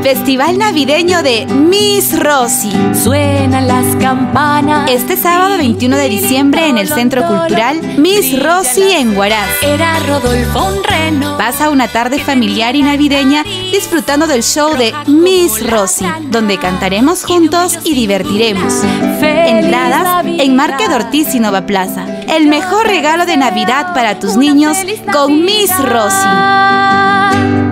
Festival navideño de Miss Rosy. Suenan las campanas. Este sábado 21 de diciembre en el Centro Cultural Miss Rosy en Huaraz. Era Rodolfo un reno. Pasa una tarde familiar y navideña disfrutando del show de Miss Rosy, donde cantaremos juntos y divertiremos. Entradas en Market Ortiz y Nova Plaza. El mejor regalo de Navidad para tus niños con Miss Rosy.